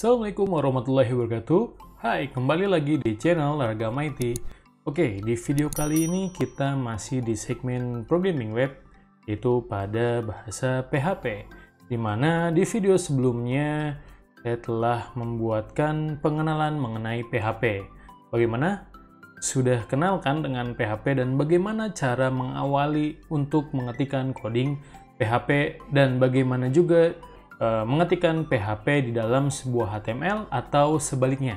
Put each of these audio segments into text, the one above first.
Assalamualaikum warahmatullahi wabarakatuh. Hai, kembali lagi di channel Larga Mighty. Oke, di video kali ini kita masih di segmen programming web, yaitu pada bahasa PHP. Dimana di video sebelumnya saya telah membuatkan pengenalan mengenai PHP. Bagaimana? Sudah kenal kan dengan PHP dan bagaimana cara mengawali untuk mengetikkan coding PHP dan bagaimana juga mengetikkan PHP di dalam sebuah HTML atau sebaliknya.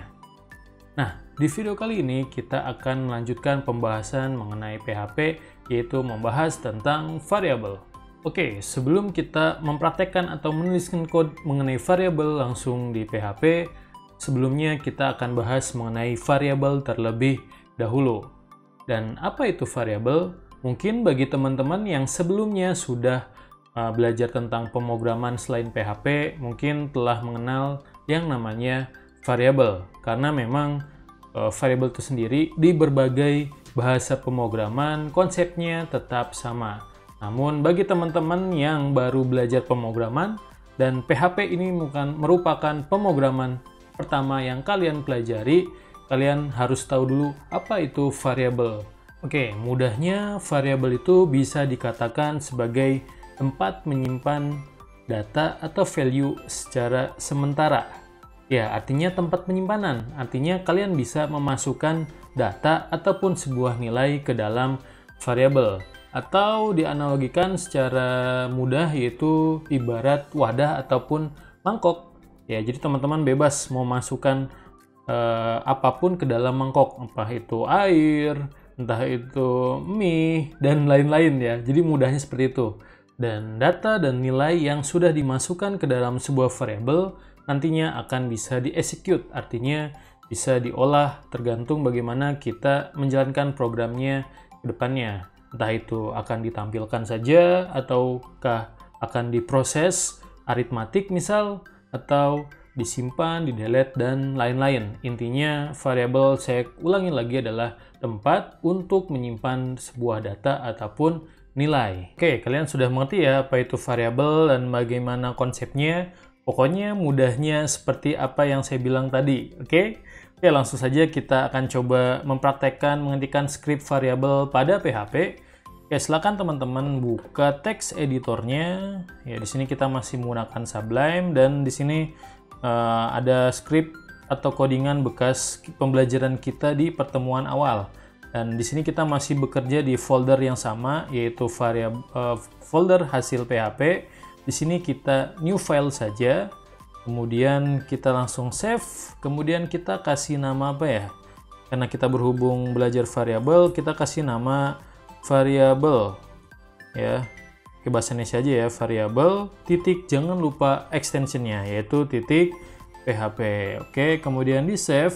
Nah, di video kali ini kita akan melanjutkan pembahasan mengenai PHP, yaitu membahas tentang variabel. Oke, sebelum kita mempraktekkan atau menuliskan kode mengenai variabel langsung di PHP, sebelumnya kita akan bahas mengenai variabel terlebih dahulu. Dan apa itu variabel? Mungkin bagi teman-teman yang sebelumnya sudah belajar tentang pemrograman selain PHP, mungkin telah mengenal yang namanya variabel. Karena memang variabel itu sendiri di berbagai bahasa pemrograman konsepnya tetap sama. Namun bagi teman-teman yang baru belajar pemrograman dan PHP ini merupakan pemrograman pertama yang kalian pelajari, kalian harus tahu dulu apa itu variabel. Oke, mudahnya variabel itu bisa dikatakan sebagai tempat menyimpan data atau value secara sementara. Ya, artinya tempat penyimpanan. Artinya kalian bisa memasukkan data ataupun sebuah nilai ke dalam variabel. Atau dianalogikan secara mudah yaitu ibarat wadah ataupun mangkok. Ya, jadi teman-teman bebas mau masukkan apapun ke dalam mangkok. Entah itu air, entah itu mie, dan lain-lain ya. Jadi mudahnya seperti itu. Dan data dan nilai yang sudah dimasukkan ke dalam sebuah variabel nantinya akan bisa di-execute, artinya bisa diolah tergantung bagaimana kita menjalankan programnya ke depannya. Entah itu akan ditampilkan saja ataukah akan diproses aritmatik misal, atau disimpan, di-delete, dan lain-lain. Intinya variabel, saya ulangi lagi, adalah tempat untuk menyimpan sebuah data ataupun nilai. Oke, kalian sudah mengerti ya apa itu variabel dan bagaimana konsepnya. Pokoknya mudahnya seperti apa yang saya bilang tadi. Oke, langsung saja kita akan coba mempraktekkan mengetikkan script variabel pada PHP. Oke, silakan teman-teman buka text editornya. Ya, di sini kita masih menggunakan Sublime dan di sini ada script atau codingan bekas pembelajaran kita di pertemuan awal. Dan di sini kita masih bekerja di folder yang sama, yaitu folder hasil PHP. Di sini kita new file saja, kemudian kita langsung save, kemudian kita kasih nama apa ya? Karena kita berhubung belajar variabel, kita kasih nama variabel ya. Oke, bahasa Indonesia aja ya, variabel titik, jangan lupa extensionnya yaitu titik PHP. Oke, kemudian di save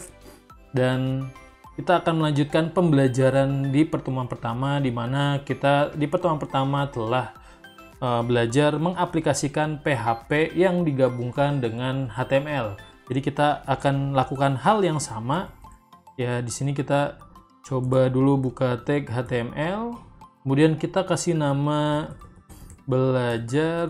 dan kita akan melanjutkan pembelajaran di pertemuan pertama, di mana kita di pertemuan pertama telah belajar mengaplikasikan PHP yang digabungkan dengan HTML. Jadi kita akan lakukan hal yang sama. Ya, di sini kita coba dulu buka tag HTML, kemudian kita kasih nama belajar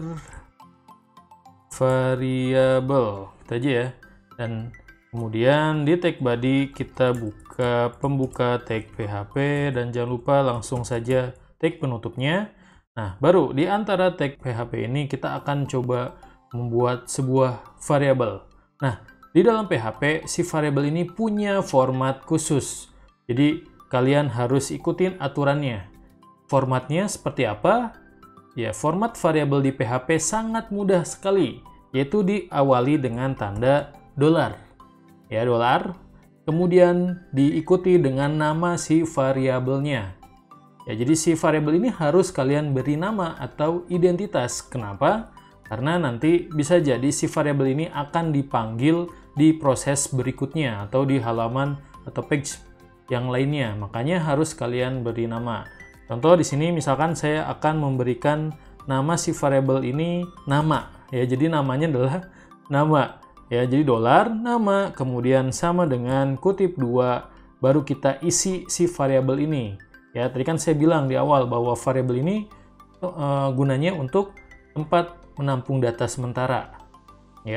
variabel, kita aja ya. Dan kemudian di tag body kita buka pembuka tag PHP dan jangan lupa langsung saja tag penutupnya. Nah, baru di antara tag PHP ini kita akan coba membuat sebuah variabel. Nah, di dalam PHP si variabel ini punya format khusus. Jadi kalian harus ikutin aturannya. Formatnya seperti apa? Ya, format variabel di PHP sangat mudah sekali, yaitu diawali dengan tanda $. Ya, $, kemudian diikuti dengan nama si variabelnya. Ya, jadi si variabel ini harus kalian beri nama atau identitas. Kenapa? Karena nanti bisa jadi si variabel ini akan dipanggil di proses berikutnya atau di halaman atau page yang lainnya. Makanya harus kalian beri nama. Contoh di sini misalkan saya akan memberikan nama si variabel ini nama. Ya, jadi namanya adalah nama. Ya, jadi $, nama, kemudian sama dengan kutip 2, baru kita isi si variabel ini. Ya, tadi kan saya bilang di awal bahwa variabel ini gunanya untuk tempat menampung data sementara. Ya,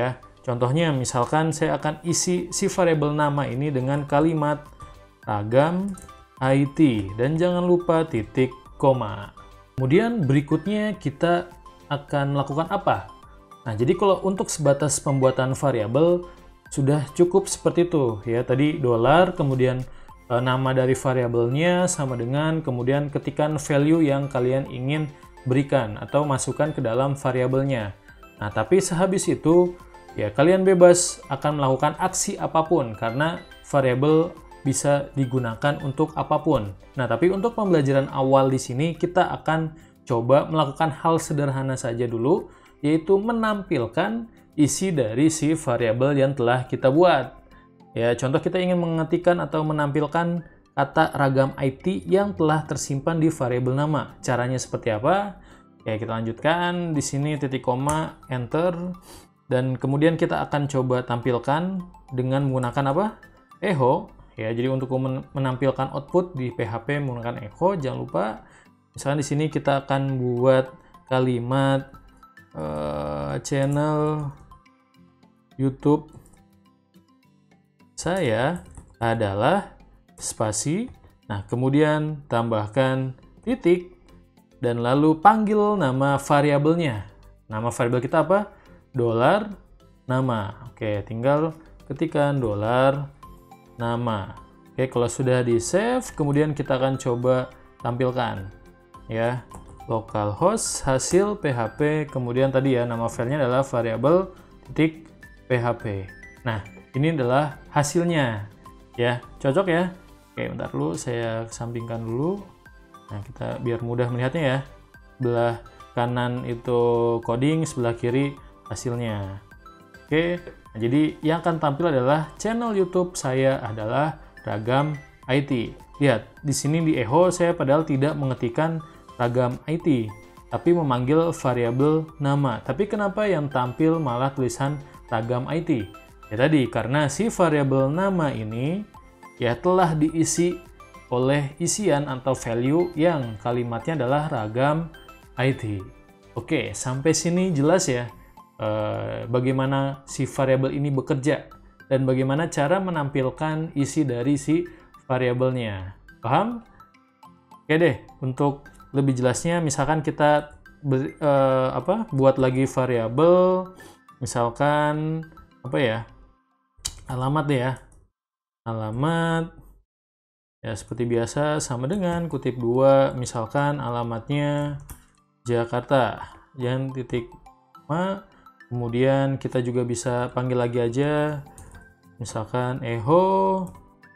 Contohnya misalkan saya akan isi si variabel nama ini dengan kalimat ragam IT dan jangan lupa titik koma. Kemudian berikutnya kita akan melakukan apa? Nah, jadi kalau untuk sebatas pembuatan variabel sudah cukup seperti itu ya. Tadi dolar, kemudian nama dari variabelnya sama dengan kemudian ketikan value yang kalian ingin berikan atau masukkan ke dalam variabelnya. Nah, tapi sehabis itu ya kalian bebas akan melakukan aksi apapun karena variabel bisa digunakan untuk apapun. Nah, tapi untuk pembelajaran awal di sini kita akan coba melakukan hal sederhana saja dulu, yaitu menampilkan isi dari si variabel yang telah kita buat. Ya, contoh kita ingin mengetikkan atau menampilkan kata ragam IT yang telah tersimpan di variabel nama. Caranya seperti apa? Ya, kita lanjutkan di sini titik koma, enter, dan kemudian kita akan coba tampilkan dengan menggunakan apa? Echo. Ya, jadi untuk menampilkan output di PHP menggunakan echo, jangan lupa. Misalnya di sini kita akan buat kalimat channel YouTube saya adalah spasi. Nah, kemudian tambahkan titik dan lalu panggil nama variabelnya. Nama variabel kita apa? Dolar nama. Oke, tinggal ketikkan dolar nama. Oke, kalau sudah di save, kemudian kita akan coba tampilkan ya, localhost hasil PHP, kemudian tadi ya nama filenya adalah variabel titik PHP. Nah, ini adalah hasilnya ya, cocok ya. Oke, bentar dulu saya sampingkan dulu. Nah, kita biar mudah melihatnya ya. Sebelah kanan itu coding, sebelah kiri hasilnya. Oke, nah, jadi yang akan tampil adalah channel YouTube saya adalah ragam IT. Lihat, di sini di echo saya padahal tidak mengetikkan ragam IT, tapi memanggil variabel nama. Tapi kenapa yang tampil malah tulisan ragam IT? Ya tadi, karena si variabel nama ini ya telah diisi oleh isian atau value yang kalimatnya adalah ragam IT. Oke, sampai sini jelas ya bagaimana si variabel ini bekerja dan bagaimana cara menampilkan isi dari si variabelnya. Paham? Oke deh, untuk lebih jelasnya misalkan kita buat lagi variabel, misalkan apa ya, alamat deh ya, alamat ya seperti biasa sama dengan kutip 2, misalkan alamatnya Jakarta, jangan titik koma. Kemudian kita juga bisa panggil lagi aja, misalkan echo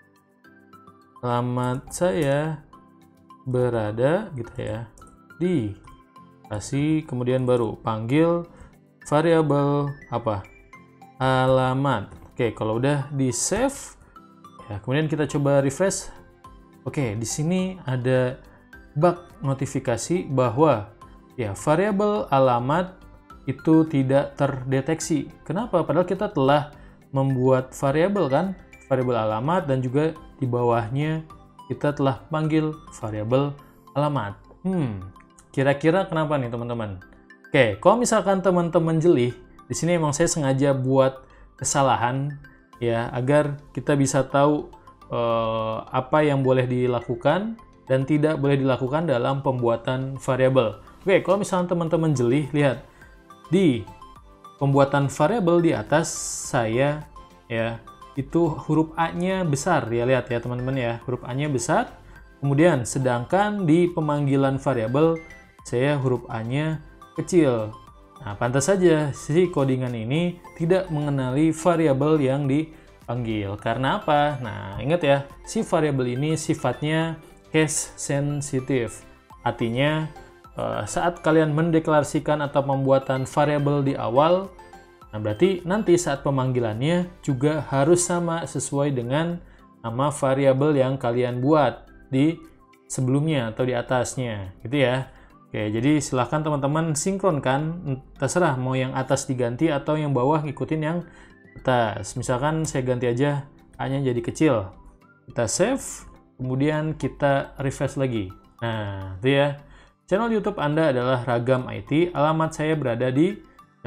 alamat saya berada gitu ya di kasih, kemudian baru panggil variabel apa, alamat. Oke, kalau udah di save ya, kemudian kita coba refresh. Oke, di sini ada bug notifikasi bahwa ya variabel alamat itu tidak terdeteksi. Kenapa? Padahal kita telah membuat variabel kan, variabel alamat, dan juga di bawahnya kita telah panggil variabel alamat. Kira-kira kenapa nih teman-teman? Oke, kalau misalkan teman-teman jeli, di sini emang saya sengaja buat kesalahan ya agar kita bisa tahu apa yang boleh dilakukan dan tidak boleh dilakukan dalam pembuatan variabel. Oke, kalau misalkan teman-teman jeli, lihat di pembuatan variabel di atas saya ya itu huruf A-nya besar ya, lihat ya teman-teman ya, huruf A-nya besar. Kemudian sedangkan di pemanggilan variabel saya huruf A-nya kecil. Nah, pantas saja si codingan ini tidak mengenali variabel yang dipanggil. Karena apa? Nah, ingat ya, si variabel ini sifatnya case sensitive. Artinya saat kalian mendeklarasikan atau pembuatan variabel di awal, nah berarti nanti saat pemanggilannya juga harus sama sesuai dengan nama variabel yang kalian buat di sebelumnya atau di atasnya, gitu ya. Oke, jadi silahkan teman-teman sinkronkan, terserah mau yang atas diganti atau yang bawah ngikutin yang atas. Misalkan saya ganti aja A-nya jadi kecil. Kita save, kemudian kita refresh lagi. Nah, itu ya. Channel YouTube Anda adalah Ragam IT, alamat saya berada di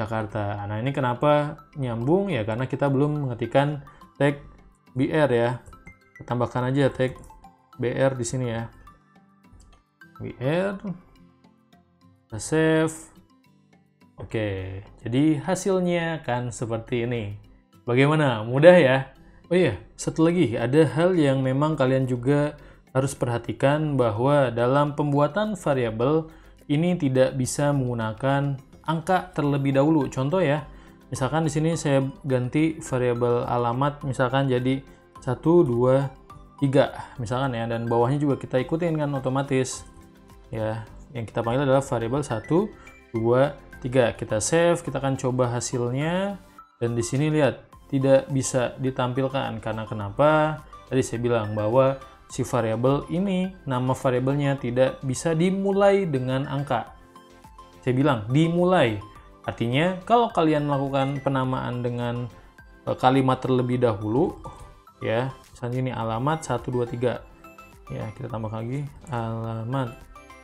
Jakarta. Nah, ini kenapa nyambung ya, karena kita belum mengetikkan tag BR ya. Tambahkan aja tag BR di sini ya. BR, kita save. Oke, jadi hasilnya kan seperti ini. Bagaimana? Mudah ya? Oh iya, satu lagi, ada hal yang memang kalian juga harus perhatikan, bahwa dalam pembuatan variabel ini tidak bisa menggunakan angka terlebih dahulu. Contoh ya, misalkan di sini saya ganti variabel alamat misalkan jadi 1, 2, 3 misalkan ya, dan bawahnya juga kita ikutin kan otomatis ya. Yang kita panggil adalah variabel 1, 2, 3. Kita save, kita akan coba hasilnya, dan di sini lihat tidak bisa ditampilkan. Karena kenapa? Tadi saya bilang bahwa si variabel ini, nama variabelnya tidak bisa dimulai dengan angka. Saya bilang dimulai. Artinya kalau kalian melakukan penamaan dengan kalimat terlebih dahulu ya, misalnya ini alamat 1, 2, 3. Ya, kita tambah lagi alamat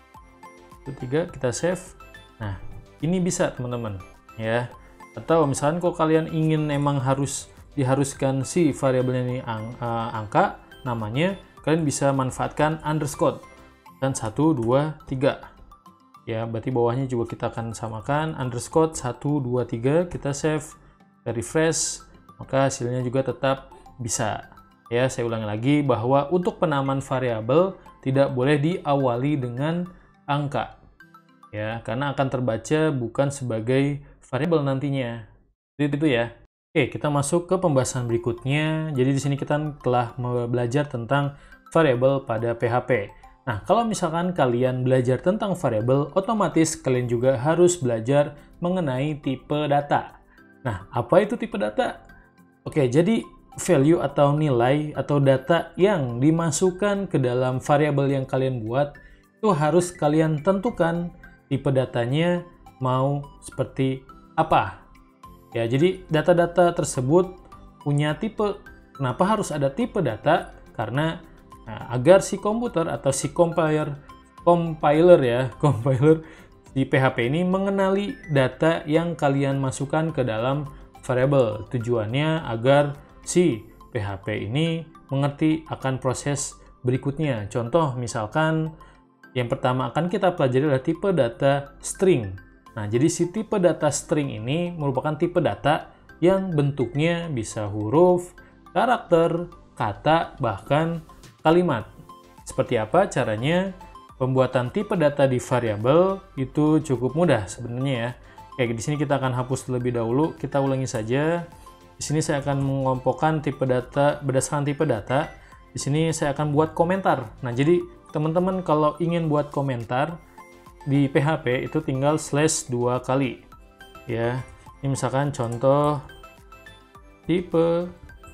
1, 2, 3, kita save. Nah, ini bisa teman-teman ya. Atau misalkan kalau kalian ingin emang diharuskan si variabelnya ini angka namanya, kalian bisa manfaatkan underscore dan 1, 2, 3 ya. Berarti bawahnya juga kita akan samakan underscore 1, 2, 3, kita save, kita refresh, maka hasilnya juga tetap bisa ya. Saya ulangi lagi bahwa untuk penamaan variabel tidak boleh diawali dengan angka ya, karena akan terbaca bukan sebagai variabel nantinya. Itu ya. Oke, kita masuk ke pembahasan berikutnya. Jadi di sini kita telah belajar tentang variabel pada PHP. Nah, kalau misalkan kalian belajar tentang variabel, otomatis kalian juga harus belajar mengenai tipe data. Nah, apa itu tipe data? Oke, jadi value atau nilai atau data yang dimasukkan ke dalam variabel yang kalian buat, itu harus kalian tentukan tipe datanya mau seperti apa. Ya, jadi data-data tersebut punya tipe. Kenapa harus ada tipe data? Karena agar si komputer atau si compiler di PHP ini mengenali data yang kalian masukkan ke dalam variabel. Tujuannya agar si PHP ini mengerti akan proses berikutnya. Contoh misalkan yang pertama akan kita pelajari adalah tipe data string. Nah, jadi si tipe data string ini merupakan tipe data yang bentuknya bisa huruf, karakter, kata, bahkan kalimat. Seperti apa caranya? Pembuatan tipe data di variabel itu cukup mudah sebenarnya ya. Kayak di sini kita akan hapus terlebih dahulu. Kita ulangi saja. Di sini saya akan mengelompokkan tipe data berdasarkan tipe data. Di sini saya akan buat komentar. Nah, jadi teman-teman kalau ingin buat komentar di PHP itu tinggal slash 2 kali ya. Ini misalkan contoh tipe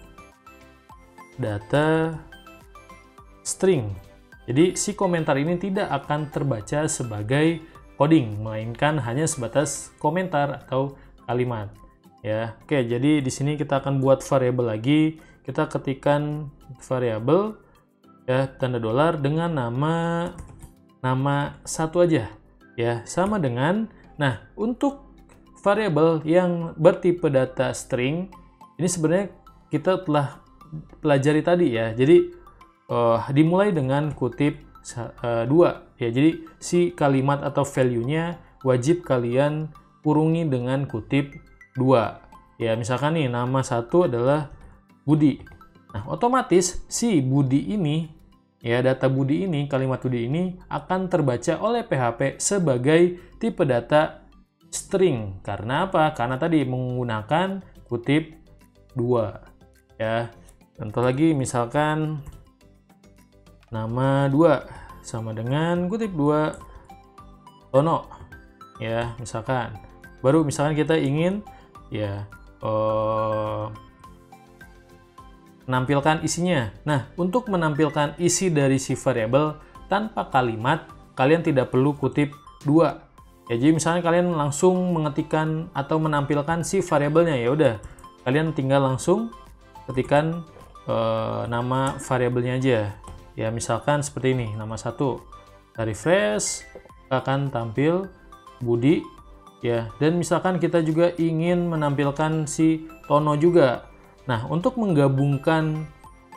data string. Jadi si komentar ini tidak akan terbaca sebagai coding, melainkan hanya sebatas komentar atau kalimat ya. Oke, jadi di sini kita akan buat variabel lagi. Kita ketikkan variabel ya, tanda dolar dengan nama satu aja ya, sama dengan. Nah, untuk variabel yang bertipe data string ini sebenarnya kita telah pelajari tadi ya. Jadi dimulai dengan kutip 2 ya. Jadi si kalimat atau value-nya wajib kalian kurungi dengan kutip 2 ya. Misalkan nih nama satu adalah Budi. Nah, otomatis si Budi ini ya, data Budi ini, kalimat Budi ini akan terbaca oleh PHP sebagai tipe data string. Karena apa? Karena tadi menggunakan kutip 2 ya. Contoh lagi misalkan nama 2 sama dengan kutip 2 Tono ya, misalkan. Baru misalkan kita ingin ya menampilkan isinya. Nah, untuk menampilkan isi dari si variabel tanpa kalimat, kalian tidak perlu kutip 2. Ya, jadi misalnya kalian langsung mengetikkan atau menampilkan si variabelnya, ya udah, kalian tinggal langsung ketikkan nama variabelnya aja. Ya, misalkan seperti ini, nama 1. Kita refresh, akan tampil Budi ya. Dan misalkan kita juga ingin menampilkan si tono juga. Nah, untuk menggabungkan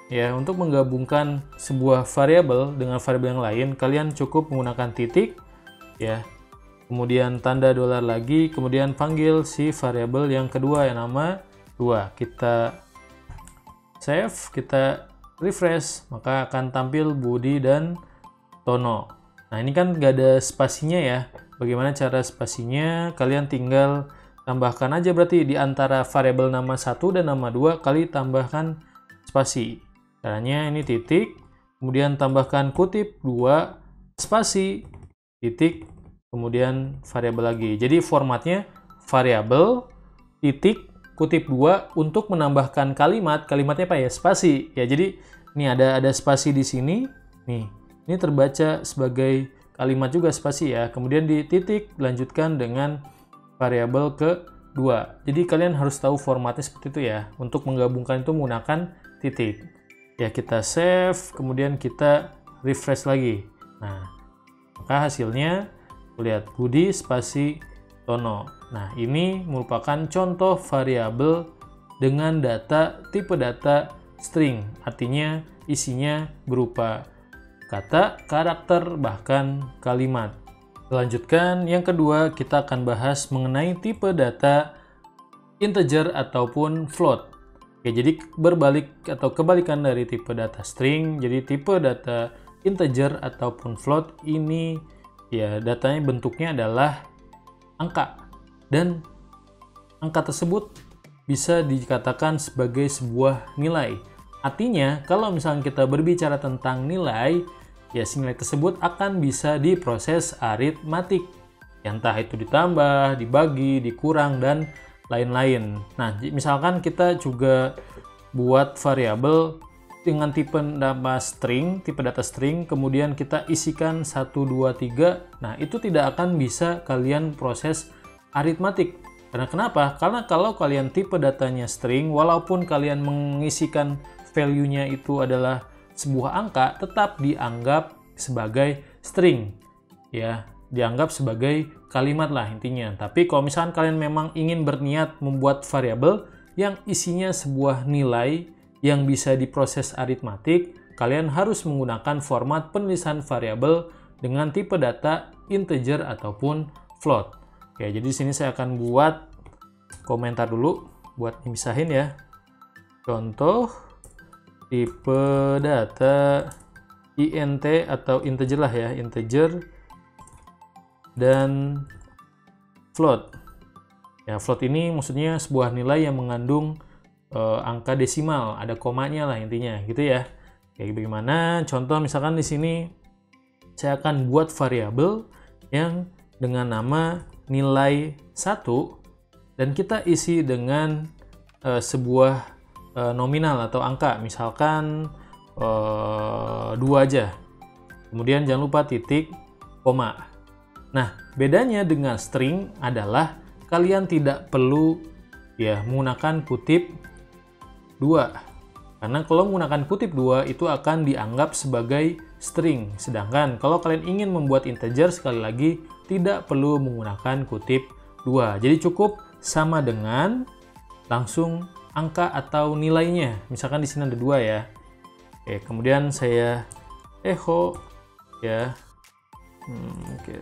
sebuah variabel dengan variabel yang lain, kalian cukup menggunakan titik ya. Kemudian tanda dolar lagi, kemudian panggil si variabel yang kedua yang nama 2. Kita save, kita refresh, maka akan tampil Budi dan Tono. Nah, ini kan nggak ada spasinya ya. Bagaimana cara spasinya? Kalian tinggal tambahkan aja berarti di antara variabel nama 1 dan nama 2 kali tambahkan spasi. Caranya ini titik, kemudian tambahkan kutip 2, spasi, titik, kemudian variabel lagi. Jadi formatnya variabel, titik, kutip 2 untuk menambahkan kalimatnya apa ya? Spasi. Ya, jadi ini ada spasi di sini. Nih, ini terbaca sebagai kalimat juga spasi ya. Kemudian di titik lanjutkan dengan variabel kedua. Jadi kalian harus tahu formatnya seperti itu ya. Untuk menggabungkan itu menggunakan titik. Ya, kita save, kemudian kita refresh lagi. Nah, maka hasilnya lihat Budi spasi Tono. Nah, ini merupakan contoh variabel dengan tipe data string. Artinya isinya berupa kata, karakter, bahkan kalimat. Lanjutkan, yang kedua kita akan bahas mengenai tipe data integer ataupun float. Oke, jadi berbalik atau kebalikan dari tipe data string. Jadi tipe data integer ataupun float ini ya datanya bentuknya adalah angka, dan angka tersebut bisa dikatakan sebagai sebuah nilai. Artinya kalau misalnya kita berbicara tentang nilai, ya si nilai tersebut akan bisa diproses aritmatik, ya, entah itu ditambah, dibagi, dikurang, dan lain-lain. Nah, misalkan kita juga buat variabel dengan tipe nama string, tipe data string, kemudian kita isikan 1, 2, 3. Nah, itu tidak akan bisa kalian proses aritmatik. Karena kenapa? Karena kalau kalian tipe datanya string, walaupun kalian mengisikan value-nya itu adalah sebuah angka, tetap dianggap sebagai string. Ya, dianggap sebagai kalimat lah intinya. Tapi kalau misalkan kalian memang ingin berniat membuat variabel yang isinya sebuah nilai yang bisa diproses aritmatik, kalian harus menggunakan format penulisan variabel dengan tipe data integer ataupun float. Oke, jadi di sini saya akan buat komentar dulu buat misahin ya. Contoh tipe data int atau integer lah ya, integer dan float. Ya, float ini maksudnya sebuah nilai yang mengandung angka desimal, ada komanya lah intinya, gitu ya. Kayak bagaimana? Contoh misalkan di sini saya akan buat variabel yang dengan nama nilai 1 dan kita isi dengan sebuah nominal atau angka, misalkan 2 aja. Kemudian jangan lupa titik, koma. Nah, bedanya dengan string adalah kalian tidak perlu ya menggunakan kutip 2. Karena kalau menggunakan kutip 2 itu akan dianggap sebagai string. Sedangkan kalau kalian ingin membuat integer, sekali lagi tidak perlu menggunakan kutip 2. Jadi cukup sama dengan langsung angka atau nilainya. Misalkan di sini ada 2 ya. Oke, kemudian saya echo ya. Oke,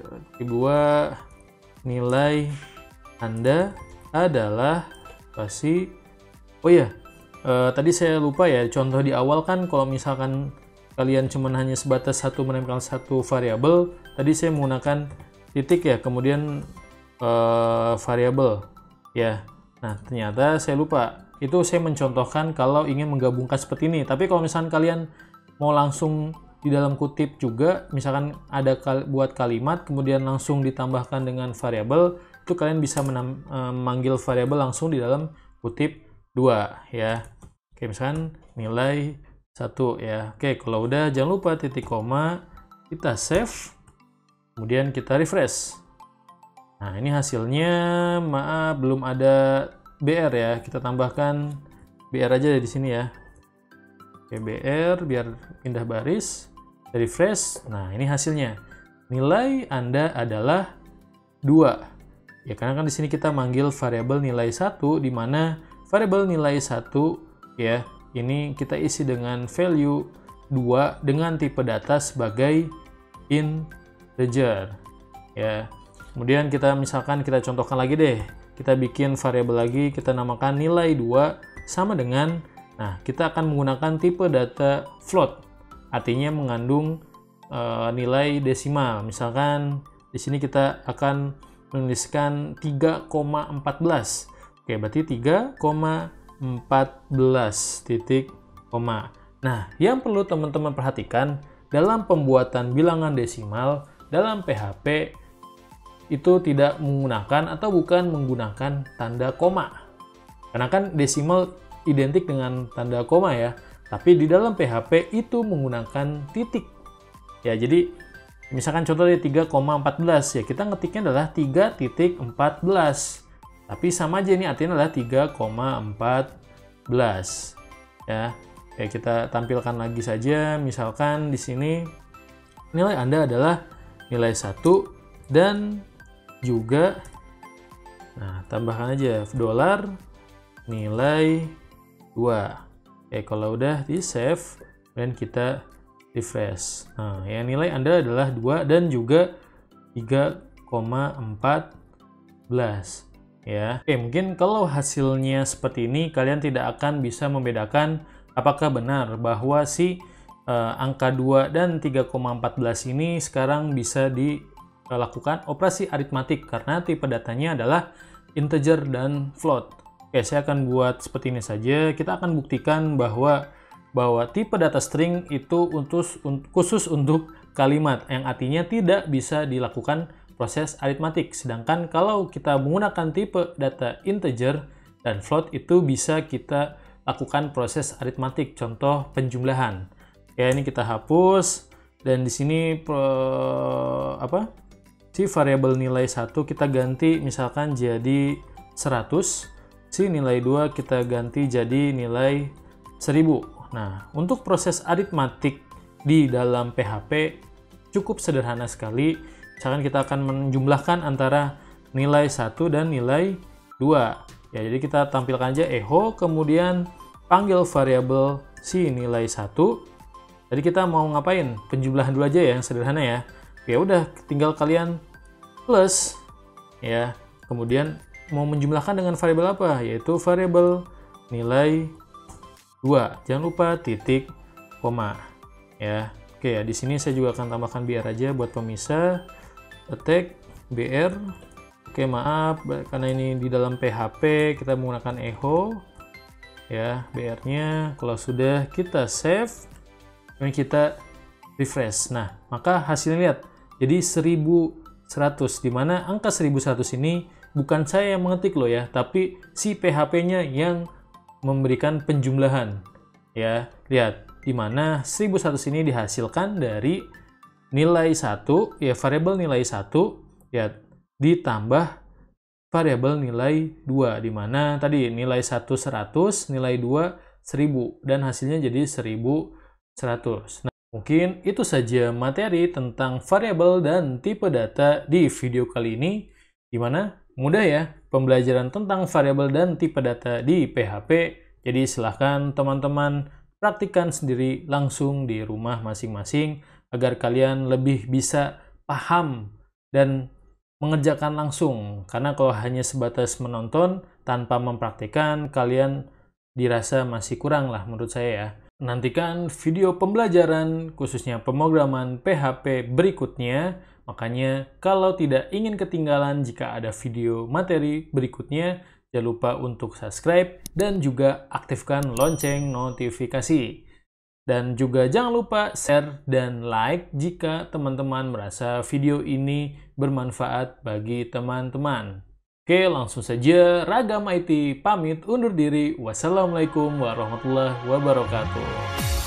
2 nilai Anda adalah spasi. Oh ya, tadi saya lupa ya, contoh di awal kan kalau misalkan kalian cuma hanya sebatas menempelkan satu variabel, tadi saya menggunakan titik ya, kemudian variabel ya. Nah, ternyata saya lupa. Itu saya mencontohkan kalau ingin menggabungkan seperti ini. Tapi kalau misalkan kalian mau langsung di dalam kutip juga, misalkan ada buat kalimat, kemudian langsung ditambahkan dengan variabel, itu kalian bisa memanggil variabel langsung di dalam kutip 2 ya. Oke, misalkan nilai 1 ya. Oke, kalau udah jangan lupa titik koma, kita save, kemudian kita refresh. Nah, ini hasilnya, maaf belum ada BR ya. Kita tambahkan BR aja di sini ya. Oke, BR biar pindah baris. Refresh. Nah, ini hasilnya. Nilai Anda adalah 2. Ya, karena kan di sini kita manggil variabel nilai 1, di mana variabel nilai 1 ya, ini kita isi dengan value 2 dengan tipe data sebagai integer. Ya. Kemudian misalkan kita contohkan lagi deh. Kita bikin variabel lagi, kita namakan nilai 2 sama dengan, nah, kita akan menggunakan tipe data float. Artinya mengandung nilai desimal. Misalkan di sini kita akan menuliskan 3,14. Oke, berarti 3,14 titik koma. Nah, yang perlu teman-teman perhatikan dalam pembuatan bilangan desimal dalam PHP itu tidak menggunakan atau bukan menggunakan tanda koma. Karena kan desimal identik dengan tanda koma ya, tapi di dalam PHP itu menggunakan titik. Ya, jadi misalkan contohnya 3,14 ya, kita ngetiknya adalah 3.14. Tapi sama aja ini artinya adalah 3,14 ya. Oke, kita tampilkan lagi saja. Misalkan di sini nilai Anda adalah nilai 1 dan juga, nah, tambahkan aja dolar nilai 2. Oke, kalau udah di save dan kita refresh. Nah, ya, nilai Anda adalah 2 dan juga 3,14 ya. Oke, mungkin kalau hasilnya seperti ini kalian tidak akan bisa membedakan apakah benar bahwa si angka 2 dan 3,14 ini sekarang bisa dilakukan operasi aritmatik karena tipe datanya adalah integer dan float. Oke, saya akan buat seperti ini saja. Kita akan buktikan bahwa tipe data string itu khusus untuk kalimat yang artinya tidak bisa dilakukan proses aritmatik. Sedangkan kalau kita menggunakan tipe data integer dan float itu bisa kita lakukan proses aritmatik, contoh penjumlahan. Ya, ini kita hapus dan di sini si variabel nilai 1 kita ganti misalkan jadi 100, si nilai 2 kita ganti jadi nilai 1000. Nah, untuk proses aritmatik di dalam PHP cukup sederhana sekali. Misalkan kita akan menjumlahkan antara nilai 1 dan nilai 2. Ya, jadi kita tampilkan aja echo, kemudian panggil variabel si nilai 1. Jadi kita mau ngapain? Penjumlahan dulu aja ya, yang sederhana ya. Ya udah, tinggal kalian plus ya. Kemudian mau menjumlahkan dengan variabel apa? Yaitu variabel nilai 2. Jangan lupa titik koma ya. Oke ya, di sini saya juga akan tambahkan BR aja buat pemisah. Tag BR. Oke, maaf karena ini di dalam PHP kita menggunakan echo ya, BR-nya. Kalau sudah kita save, kemudian kita refresh. Nah, maka hasilnya lihat jadi 1100, di mana angka 1100 ini bukan saya yang mengetik loh ya, tapi si PHP-nya yang memberikan penjumlahan ya. Lihat di mana 1100 ini dihasilkan dari nilai 1 ya, variabel nilai 1 ya ditambah variabel nilai 2, di mana tadi nilai 1 100, nilai 2 1000 dan hasilnya jadi 1100. Nah, mungkin itu saja materi tentang variabel dan tipe data di video kali ini. Gimana? Mudah ya pembelajaran tentang variabel dan tipe data di PHP. Jadi silahkan teman-teman praktikkan sendiri langsung di rumah masing-masing agar kalian lebih bisa paham dan mengerjakan langsung. Karena kalau hanya sebatas menonton tanpa mempraktikkan, kalian dirasa masih kurang lah menurut saya ya. Nantikan video pembelajaran khususnya pemrograman PHP berikutnya. Makanya kalau tidak ingin ketinggalan jika ada video materi berikutnya, jangan lupa untuk subscribe dan juga aktifkan lonceng notifikasi. Dan juga jangan lupa share dan like jika teman-teman merasa video ini bermanfaat bagi teman-teman. Oke, langsung saja Ragam IT pamit undur diri. Wassalamualaikum warahmatullahi wabarakatuh.